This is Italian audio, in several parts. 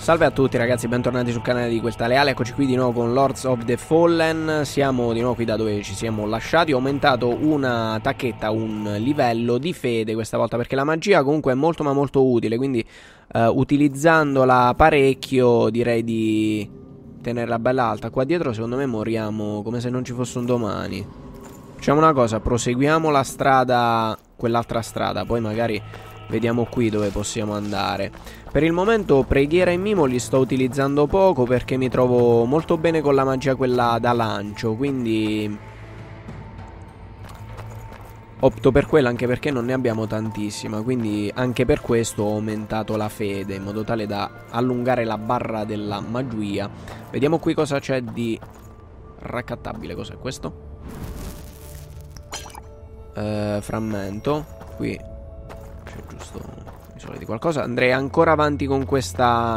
Salve a tutti ragazzi, bentornati sul canale di Questa Leale. Eccoci qui di nuovo con Lords of the Fallen. Siamo di nuovo qui da dove ci siamo lasciati. Ho aumentato una tacchetta, un livello di fede questa volta, perché la magia comunque è molto ma molto utile. Quindi utilizzandola parecchio direi di tenerla bella alta. Qua dietro secondo me moriamo come se non ci fosse un domani. Facciamo una cosa, proseguiamo la strada, quell'altra strada, poi magari vediamo qui dove possiamo andare. Per il momento preghiera e mimo li sto utilizzando poco perché mi trovo molto bene con la magia quella da lancio, quindi opto per quella, anche perché non ne abbiamo tantissima. Quindi anche per questo ho aumentato la fede, in modo tale da allungare la barra della magia. Vediamo qui cosa c'è di raccattabile. Cos'è questo? Frammento. Qui c'è giusto di qualcosa. Andrei ancora avanti con questa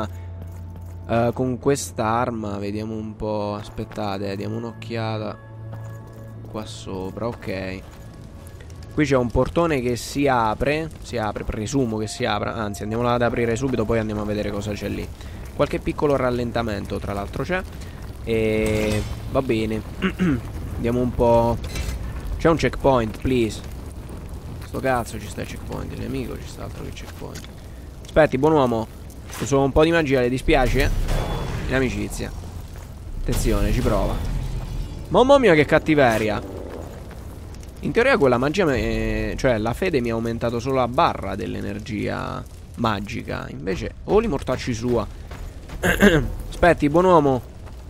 arma. Vediamo un po'. Aspettate, diamo un'occhiata qua sopra. Ok, qui c'è un portone che si apre. Presumo che si apra. Anzi, andiamolo ad aprire subito, poi andiamo a vedere cosa c'è lì. Qualche piccolo rallentamento tra l'altro c'è. E va bene. Andiamo un po'. C'è un checkpoint, please. Sto cazzo, ci sta il checkpoint, il nemico ci sta altro che checkpoint. Aspetti, buon uomo, uso un po' di magia, le dispiace? In amicizia. Attenzione, ci prova. Mamma mia che cattiveria. In teoria quella magia, cioè la fede mi ha aumentato solo la barra dell'energia magica. Invece, oh li mortacci sua. Aspetti, buon uomo.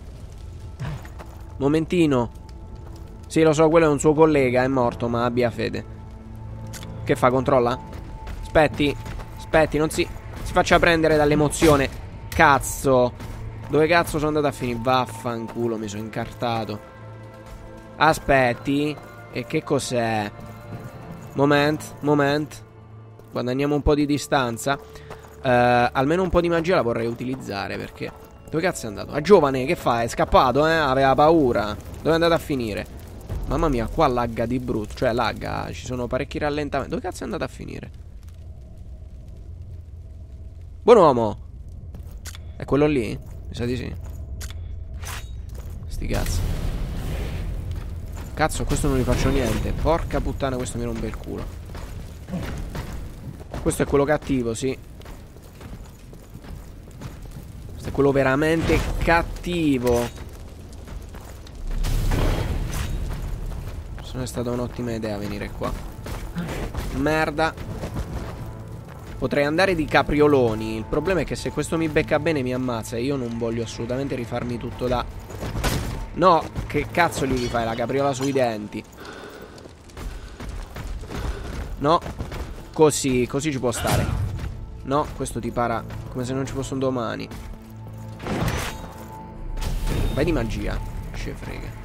Momentino. Sì, lo so, quello è un suo collega, è morto, ma abbia fede. Che fa? Controlla? Aspetti, non si faccia prendere dall'emozione. Cazzo. Dove cazzo sono andato a finire? Vaffanculo, mi sono incartato. Aspetti. E che cos'è? Moment. Guadagniamo un po' di distanza. Almeno un po' di magia la vorrei utilizzare, perché dove cazzo è andato? Ah, giovane, che fa? È scappato, aveva paura. Dove è andato a finire? Mamma mia, qua lagga di brutto. Cioè lagga, ci sono parecchi rallentamenti. Dove cazzo è andato a finire? Buon uomo. È quello lì? Mi sa di sì. Sti cazzo. Cazzo, a questo non gli faccio niente. Porca puttana, questo mi rompe il culo. Questo è quello cattivo, sì. Questo è quello veramente cattivo. Non è stata un'ottima idea venire qua. Merda. Potrei andare di caprioloni. Il problema è che se questo mi becca bene mi ammazza. E io non voglio assolutamente rifarmi tutto da... No, che cazzo gli rifai la capriola sui denti? No. Così ci può stare. No, questo ti para come se non ci fosse un domani. Vai di magia. Ce frega.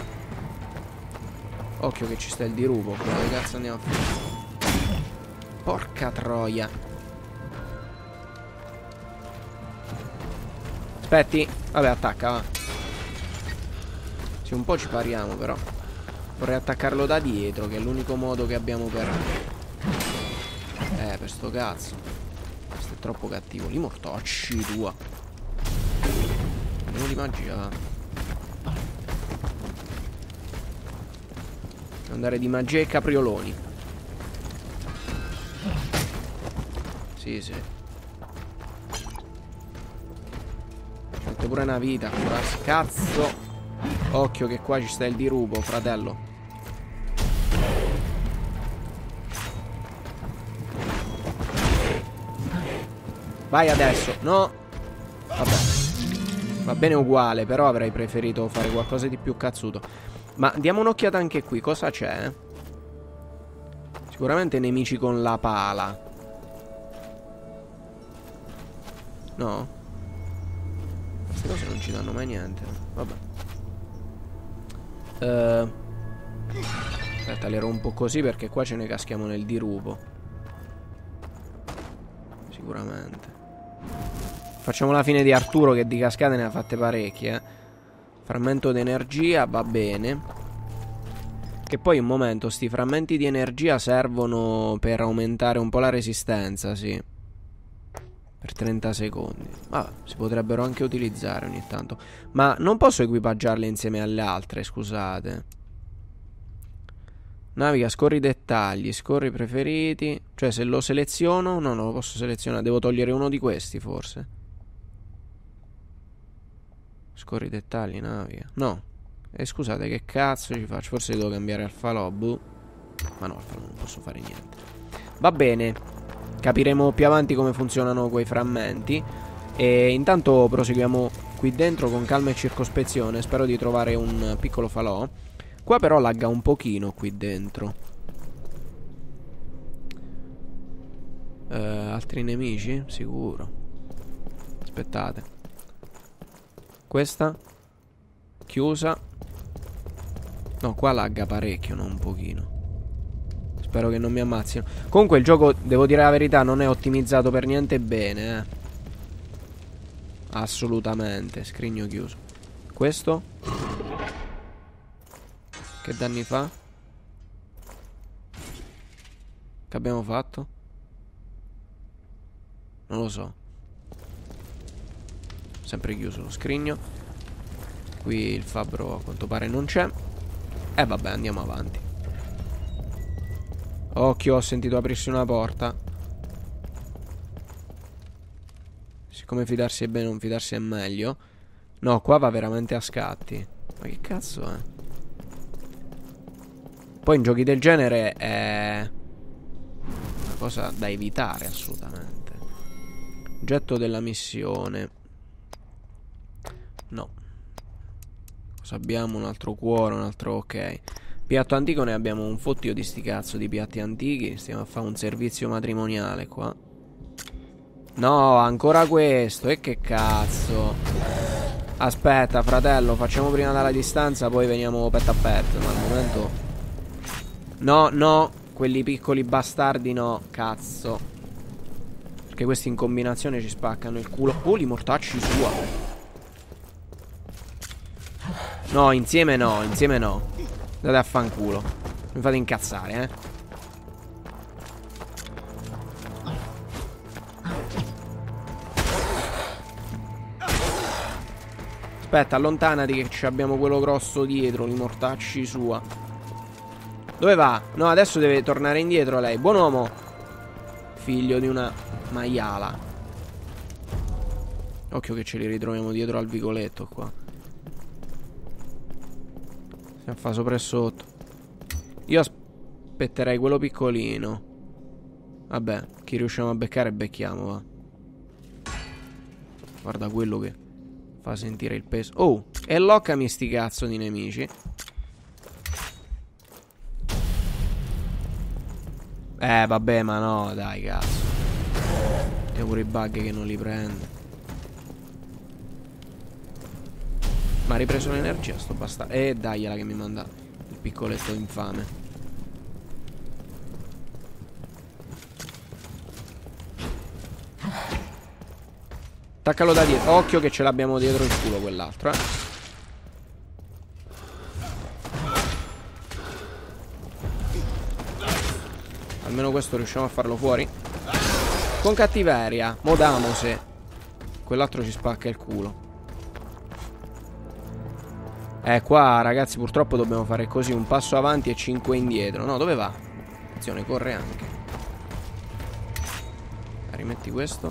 Occhio che ci sta il dirupo. Dove cazzo andiamo a fare? Porca troia. Aspetti. Vabbè, attacca, va. Sì, un po' ci pariamo, però vorrei attaccarlo da dietro, che è l'unico modo che abbiamo per sto cazzo. Questo è troppo cattivo. Li mortocci tua. Andiamo di magia, va. Andare di magia e caprioloni. Sì. Ci mette pure una vita. Cazzo. Occhio che qua ci sta il dirupo, fratello. Vai adesso. No. Vabbè. Va bene uguale, però avrei preferito fare qualcosa di più cazzuto. Ma diamo un'occhiata anche qui, cosa c'è? Sicuramente nemici con la pala. No? Queste cose non ci danno mai niente. Vabbè. Aspetta, le rompo così perché qua ce ne caschiamo nel dirupo. Sicuramente. Facciamo la fine di Arturo, che di cascate ne ha fatte parecchie, Frammento d'energia, va bene. Che poi un momento, sti frammenti di energia servono per aumentare un po' la resistenza, sì. Per 30 secondi. Ah, si potrebbero anche utilizzare ogni tanto. Ma non posso equipaggiarle insieme alle altre, scusate. Naviga, scorri i dettagli, scorri i preferiti. Cioè, se lo seleziono, no, non lo posso selezionare. Devo togliere uno di questi, forse. Scorri i dettagli, naviga. No. Scusate, che cazzo ci faccio? Forse devo cambiare al falò. Ma no, al falò non posso fare niente. Va bene. Capiremo più avanti come funzionano quei frammenti. E intanto proseguiamo qui dentro con calma e circospezione. Spero di trovare un piccolo falò. Qua però lagga un pochino qui dentro. Altri nemici? Sicuro. Aspettate. Questa chiusa. No, qua lagga parecchio, non un pochino. Spero che non mi ammazzino. Comunque il gioco, devo dire la verità, non è ottimizzato per niente bene, Assolutamente. Scrigno chiuso. Questo? Che danni fa? Che abbiamo fatto? Non lo so. Sempre chiuso lo scrigno. Qui il fabbro a quanto pare non c'è. Vabbè, andiamo avanti. Occhio, ho sentito aprirsi una porta. Siccome fidarsi è bene, non fidarsi è meglio. No, qua va veramente a scatti. Ma che cazzo è? Poi in giochi del genere è una cosa da evitare assolutamente. Oggetto della missione. No. Cosa abbiamo? Un altro cuore, un altro ok. Piatto antico, ne abbiamo un fottio di sti cazzo di piatti antichi. Stiamo a fare un servizio matrimoniale qua. No, ancora questo. E che cazzo. Aspetta, fratello, facciamo prima dalla distanza, poi veniamo pet a pet. Ma al momento no, no, quelli piccoli bastardi no, cazzo. Perché questi in combinazione ci spaccano il culo. Oh, li mortacci sua. No, insieme no, insieme no. Andate a fanculo. Mi fate incazzare, Aspetta, allontanati che ci abbiamo quello grosso dietro, li mortacci sua. Dove va? No, adesso deve tornare indietro lei. Buon uomo. Figlio di una maiala. Occhio che ce li ritroviamo dietro al vicoletto qua. Si fa sopra e sotto. Io aspetterei quello piccolino. Vabbè, chi riusciamo a beccare becchiamo, va. Guarda quello che fa sentire il peso. Oh, e loccami sti cazzo di nemici. Vabbè, ma no, dai, cazzo. E pure i bug che non li prende. Ma ha ripreso l'energia sto bastardo. Dagliela che mi manda il piccoletto infame. Attaccalo da dietro. Occhio che ce l'abbiamo dietro il culo quell'altro, Almeno questo riusciamo a farlo fuori. Con cattiveria. Modamose. Quell'altro ci spacca il culo. Qua ragazzi purtroppo dobbiamo fare così. Un passo avanti e 5 indietro. No, dove va? Attenzione, corre anche. Rimetti questo.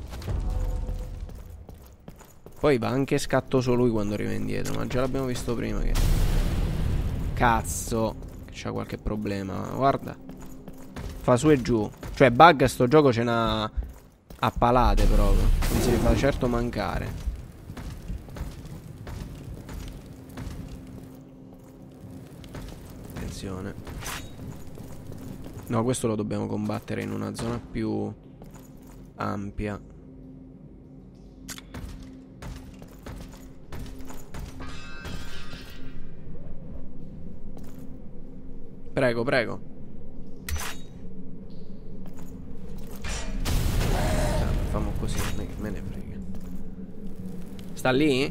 Poi va anche scattoso lui quando arriva indietro. Ma già l'abbiamo visto prima che... Cazzo. Che c'ha qualche problema. Guarda. Fa su e giù. Cioè bug sto gioco ce n'ha a palate proprio. Non si li fa certo mancare. Attenzione. No, questo lo dobbiamo combattere in una zona più ampia. Prego, prego. Facciamo così, me ne frega. Sta lì?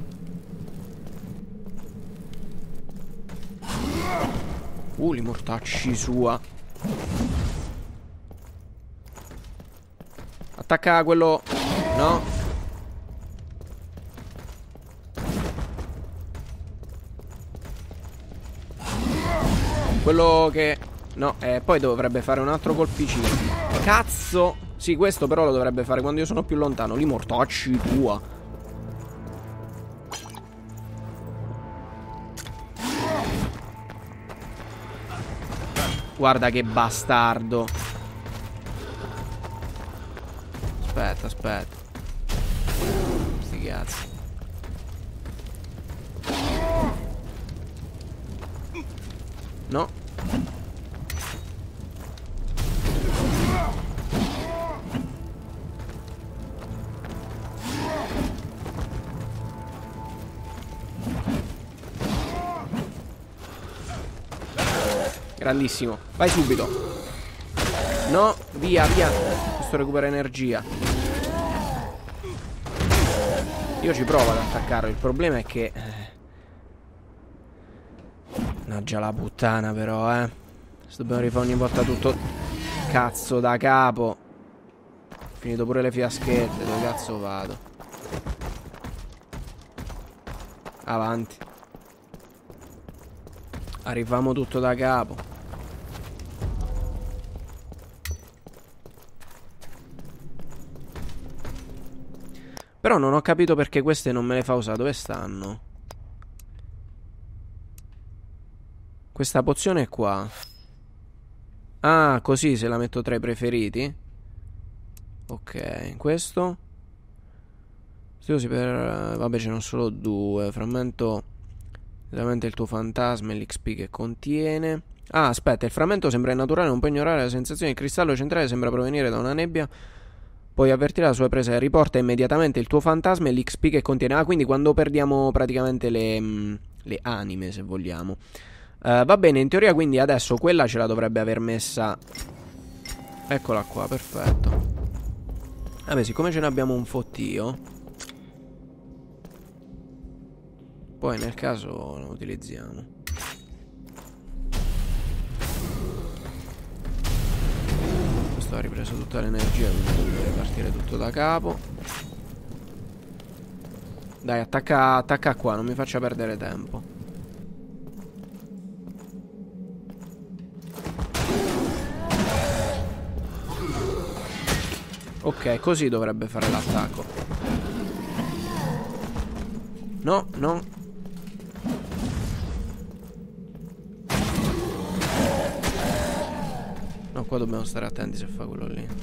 Li mortacci sua. Attacca quello No. Quello che... No, poi dovrebbe fare un altro colpicino. Cazzo. Sì, questo però lo dovrebbe fare quando io sono più lontano. Lì mortacci tua. Guarda che bastardo. Aspetta, aspetta. Sti cazzi. No. Grandissimo. Vai subito. No, via, via. Questo recupera energia. Io ci provo ad attaccarlo. Il problema è che... Mannaggia la puttana però, Se dobbiamo rifare ogni volta tutto... Cazzo da capo. Finito pure le fiaschette. Dove cazzo vado? Avanti. Arriviamo tutto da capo. Però non ho capito perché queste non me le fa usare. Dove stanno? Questa pozione è qua. Ah, così se la metto tra i preferiti. Ok, questo. Studiosi per... Vabbè, ce ne sono solo due. Frammento... Veramente il tuo fantasma e l'XP che contiene. Ah, aspetta, il frammento sembra innaturale, non puoi ignorare la sensazione. Il cristallo centrale sembra provenire da una nebbia. Puoi avvertire la sua presa e riporta immediatamente il tuo fantasma e l'XP che contiene. Ah, quindi quando perdiamo praticamente le anime, se vogliamo. Va bene, in teoria quindi adesso quella ce la dovrebbe aver messa. Eccola qua, perfetto. Vabbè, siccome ce ne abbiamo un fottio, poi nel caso lo utilizziamo. Questo ha ripreso tutta l'energia, quindi deve partire tutto da capo. Dai, attacca qua, non mi faccia perdere tempo. Ok, così dovrebbe fare l'attacco. No, no. No, qua dobbiamo stare attenti se fa quello lì.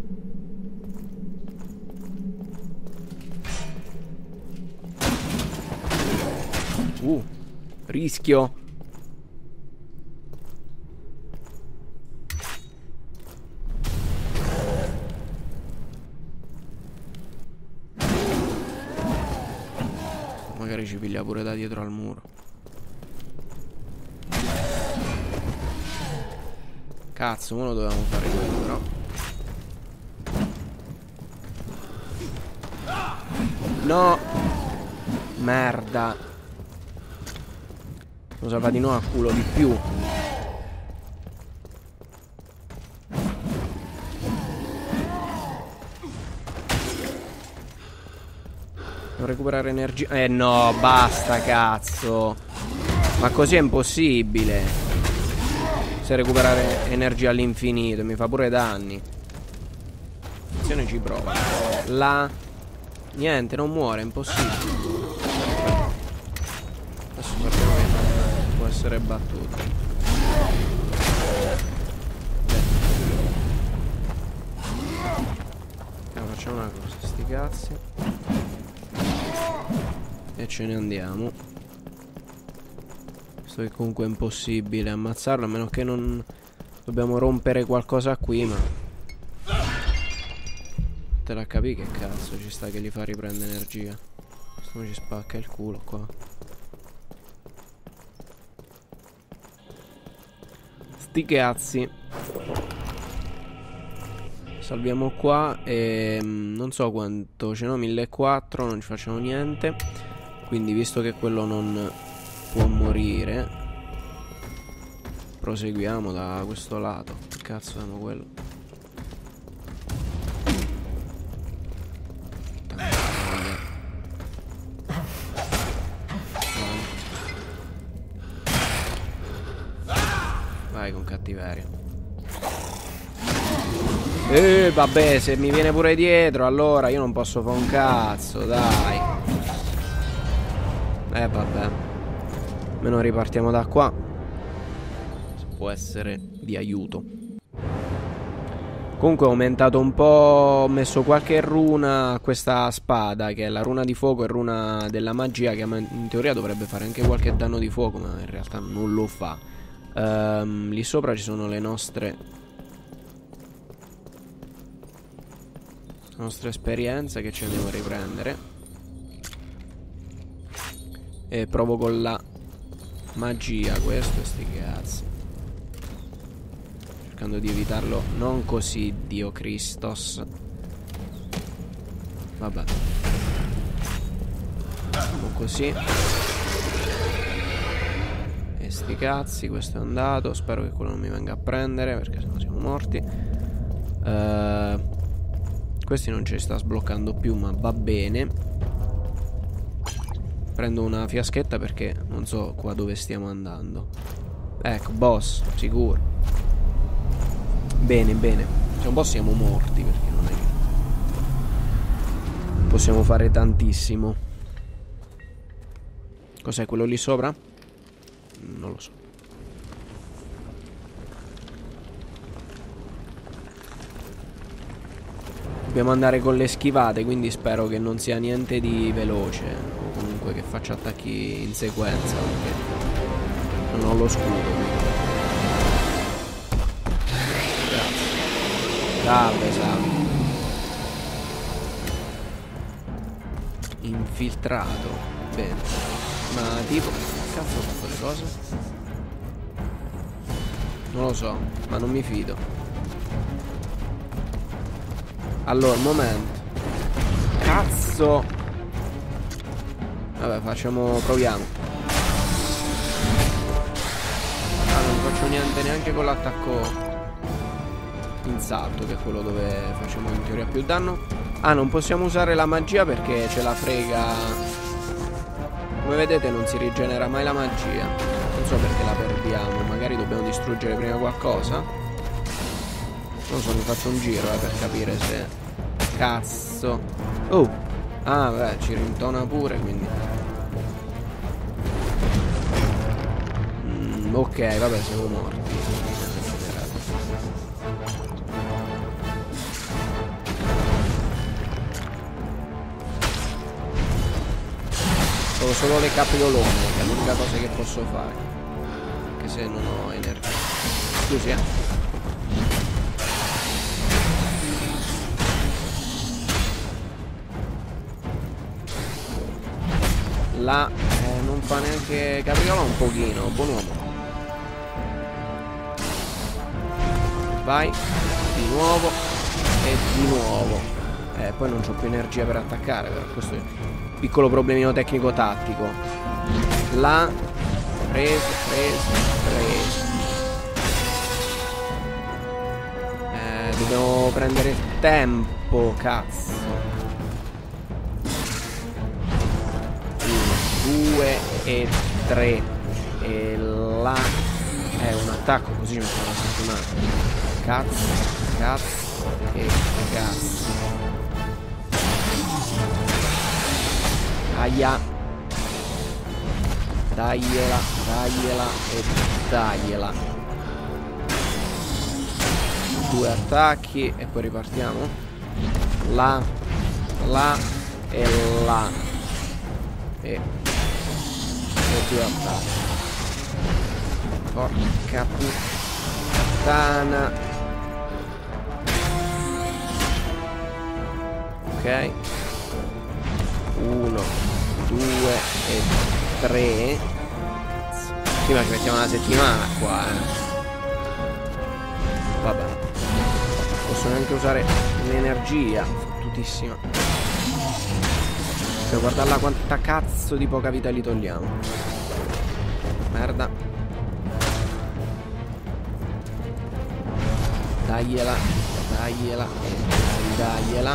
Rischio. Magari ci piglia pure da dietro al muro. Cazzo, ora lo dovevamo fare quello però. No. Merda. Lo salva di nuovo a culo di più. Devo recuperare energia. No, basta cazzo. Ma così è impossibile. Se recuperare energia all'infinito mi fa pure danni. Attenzione, ci prova. Là. Niente, non muore, è impossibile. Adesso guardiamo che non può essere battuto. Facciamo una cosa, sti cazzi. E ce ne andiamo. Visto che comunque è impossibile ammazzarlo, a meno che non dobbiamo rompere qualcosa qui, ma te la capi che cazzo ci sta che gli fa riprendere energia. Questo ci spacca il culo qua. Sti cazzi. Salviamo qua e non so quanto ce n'ho, 1400, non ci facciamo niente. Quindi visto che quello non può morire, proseguiamo da questo lato. Che cazzo siamo quello? Vai con cattiveria. Vabbè, se mi viene pure dietro, allora io non posso fare un cazzo, dai. Vabbè. Almeno ripartiamo da qua. Può essere di aiuto. Comunque ho aumentato un po'. Ho messo qualche runa a questa spada, che è la runa di fuoco e runa della magia, che in teoria dovrebbe fare anche qualche danno di fuoco, ma in realtà non lo fa. Lì sopra ci sono le nostre esperienze, che ci andiamo a riprendere. E provo con la magia questo e sti cazzi, cercando di evitarlo. Non così, Dio Christos. Vabbè, non così. E sti cazzi, questo è andato. Spero che quello non mi venga a prendere, perché sennò siamo morti. Questi non ci sta sbloccando più, ma va bene. Prendo una fiaschetta perché non so qua dove stiamo andando. Ecco, boss, sicuro. Bene, bene. Se un boss siamo morti, perché non è che possiamo fare tantissimo. Cos'è quello lì sopra? Non lo so. Dobbiamo andare con le schivate, quindi spero che non sia niente di veloce, o comunque che faccia attacchi in sequenza, perché non ho lo scudo. Grazie. Salve, salve. Infiltrato. Bene. Ma tipo, che cazzo ho fatto le cose? Non lo so, ma non mi fido. Allora, un momento. Cazzo. Vabbè, proviamo. Ah, non faccio niente neanche con l'attacco in salto, che è quello dove facciamo in teoria più danno. Ah, non possiamo usare la magia perché ce la frega. Come vedete non si rigenera mai la magia. Non so perché la perdiamo. Magari dobbiamo distruggere prima qualcosa. Non so, mi faccio un giro per capire se... Cazzo. Oh. Ah, beh, ci rintona pure, quindi... ok, vabbè, siamo morti. Sono solo le capriolone, che è l'unica cosa che posso fare. Anche se non ho energia. Scusi, là non fa neanche capriola un pochino, buon uomo. Vai, di nuovo e di nuovo. Poi non c'ho più energia per attaccare, però questo è un piccolo problemino tecnico-tattico. Là, preso. Dobbiamo prendere tempo, cazzo. 2 e 3. E là è un attacco, così ci mettiamo una settimana. Cazzo e cazzo. Aia. Dagliela e dagliela. 2 attacchi e poi ripartiamo. Là e là. E 2 attacchi. Porca puttana. Ok. 1, 2 e 3. Sì, ma ci mettiamo una settimana qua, Vabbè. Posso neanche usare l'energia. Fottutissima. Per guardarla quanta cazzo di poca vita li togliamo. Merda. Dagliela e dagliela.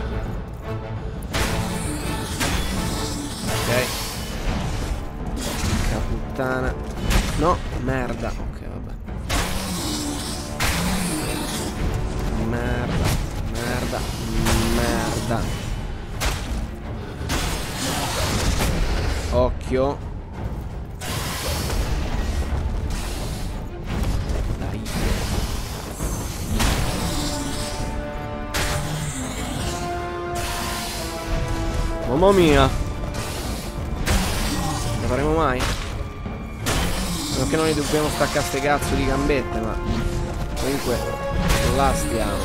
Ok. Porca puttana. No, merda. Ok, vabbè. merda, merda, merda. Occhio. Dai. Mamma mia. Ce la faremo mai? Perché non li dobbiamo staccare ste cazzo di gambette, ma comunque là stiamo.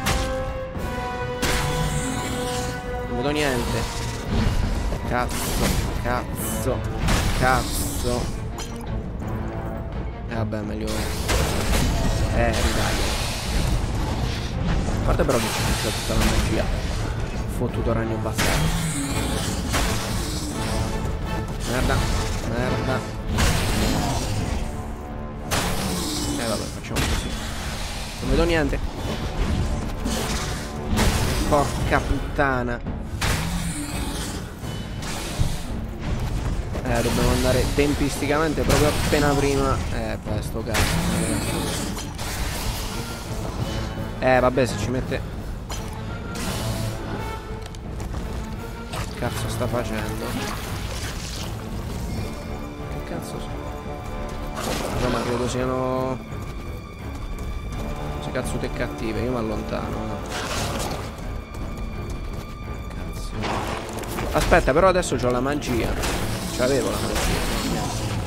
Non vedo niente. Cazzo, cazzo, cazzo. Vabbè, meglio. Ridai. A parte però che ci c'è tutta la magia. Fottuto ragno bastardo. Merda, merda. Vabbè, facciamo così. Non vedo niente. Porca puttana. Dobbiamo andare tempisticamente proprio appena prima. Poi sto cazzo. Vabbè, se ci mette. Che cazzo sta facendo? Che cazzo sono? Ma credo siano queste cazzute cattive. Io mi allontano. Cazzo. Aspetta, però adesso c'ho la magia. C'avevo la magia.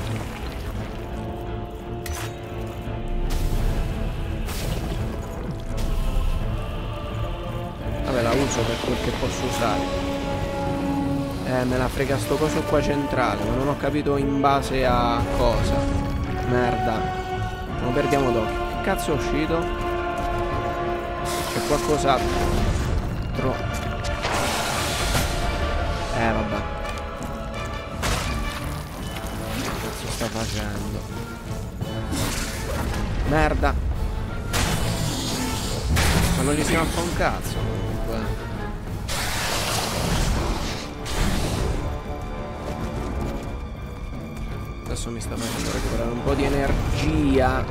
Vabbè, la uso per quel che posso usare. Me la frega sto coso qua centrale. Ma non ho capito in base a cosa. Merda. Non perdiamo d'occhio. Che cazzo è uscito? C'è qualcos'altro. Vabbè. Che cazzo sta facendo? Merda. Ma non gli si fa un cazzo comunque. Adesso mi sta facendo recuperare un po' di energia.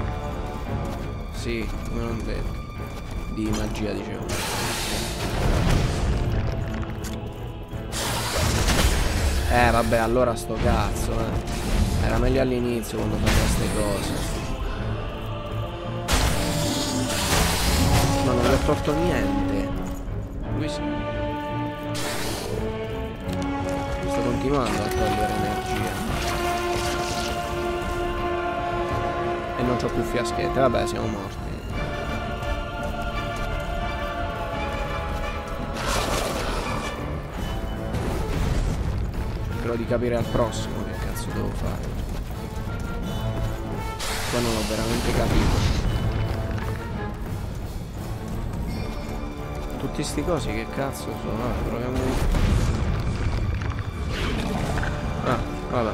Sì, come non vedo. Di magia, dicevo. Vabbè, allora sto cazzo, Era meglio all'inizio quando faceva queste cose. Ma non gli ho tolto niente. Lui sì. Sto continuando a togliere energia. E non c'ho più fiaschette. Vabbè, siamo morti. Cercherò di capire al prossimo che cazzo devo fare. Qua non l'ho veramente capito. Tutti sti cosi che cazzo sono? Vabbè, proviamo. Vabbè.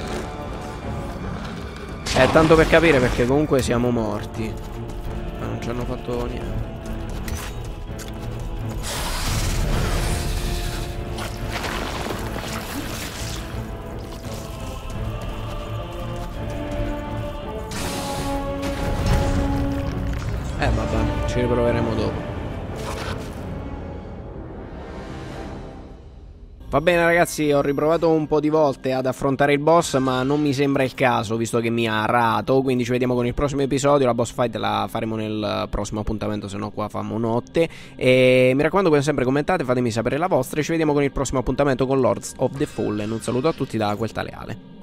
Tanto per capire, perché comunque siamo morti. Ma non ci hanno fatto niente. Vabbè, ci riproveremo dopo. Va bene ragazzi, ho riprovato un po' di volte ad affrontare il boss, ma non mi sembra il caso, visto che mi ha arato. Quindi ci vediamo con il prossimo episodio. La boss fight la faremo nel prossimo appuntamento, se no qua famo notte. E mi raccomando, come sempre commentate, fatemi sapere la vostra. E ci vediamo con il prossimo appuntamento con Lords of the Fallen. Un saluto a tutti da Quel Tale Ale.